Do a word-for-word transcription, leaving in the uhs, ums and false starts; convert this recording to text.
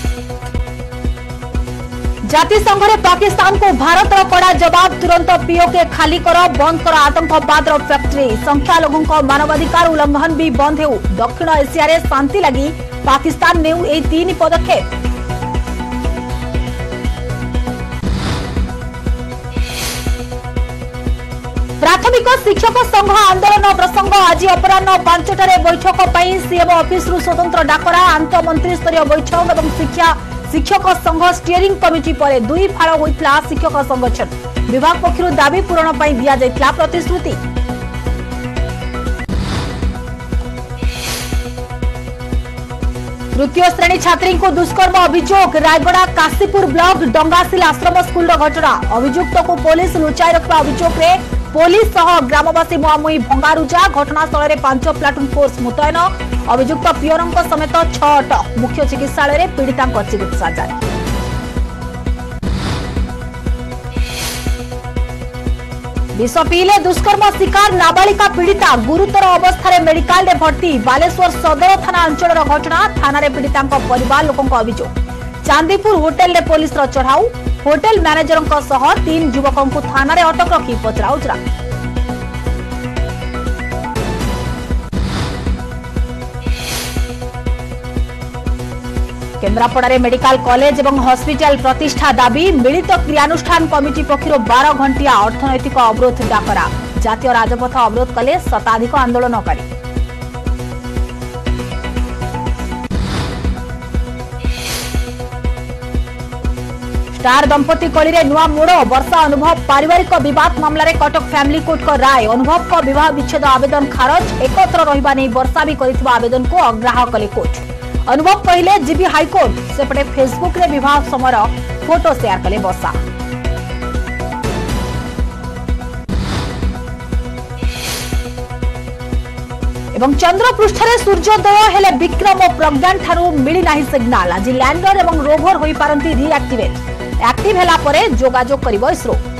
जातिसंघ में पाकिस्तान को भारत कड़ा जवाब तुरंत पीओके खाली कर बंद कर आतंकवाद फैक्ट्री संख्यालघु मानवाधिकार उल्लंघन भी बंद हो दक्षिण एशिया रे शांति लगी पाकिस्तान ने ए तीन पदक्षेप। प्राथमिक शिक्षक संघ आंदोलन प्रसंग आज अपराह पांचटारे बैठक पर सीएम ऑफिस रु स्वतंत्र डाकरा आंत मंत्री स्तरीय बैठक और शिक्षा शिक्षक संघ स्टीयरिंग कमिटी पर दुई फाड़ होता शिक्षक संगठन विभाग पक्षर दाबी पूरण पर दि जाइथिला प्रतिश्रुति। तृतीय श्रेणी छात्री को दुष्कर्म अभियोग रायगड़ा काशीपुर ब्लॉक डंगासिल आश्रम स्कूल घटना अभियुक्त को पुलिस लुचाई रखा अभियोग रे पुलिस सह ग्रामवासी मुहामुही भंगारुजा घटनास्थल में पांच प्लाटून फोर्स मुतयन अभियुक्त पियरंक समेत छट मुख्य चिकित्सालय पीड़िता चिकित्सा जारी। विष पीले दुष्कर्म शिकार नाबालिका पीड़िता गुरुतर अवस्था मेडिकल में भर्ती बालेश्वर सदर थाना अंचल घटना थाना पीड़िता परिवार लोकों अभियोग चांदीपुर होटेल रे पुलिस चढ़ाऊ होटेल मैनेजर सह तीन युवकों को थाना रे अटक रखी पचराउचरा। केन्द्रापड़ा मेडिकल कॉलेज एवं हॉस्पिटल प्रतिष्ठा दाबी मिलित क्रियानुष्ठान कमिटी पक्षर बारह घंटिया अर्थनैतिक अवरोध डाकरा जातीय राजपथ अवरोध कले शताधिक आंदोलनकारी। स्टार दंपति कली रे नुआ मोड़ वर्षा अनुभव पारिवारिक विवाद मामला रे कटक फैमिली कोर्ट का राय अनुभव का विवाह विच्छेद आवेदन खारज एकत्र रहिबा नै वर्षा भी करिथिबा आवेदन को अग्राह्य कले कोर्ट अनुभव पहले जीबी हाईकोर्ट सेपटे फेसबुक रे विवाह समय फोटो शेयर कले वर्षा। एवं चंद्र पृष्ठ रे सूर्योदय हेले विक्रम और प्रज्ञान ठारू मिली नाही सिग्नल आज लैंडर एवं रोवर होई पारंती रिएक्टिवेट एक्टिव हेला परे जोगाजोग करिवो इसरो।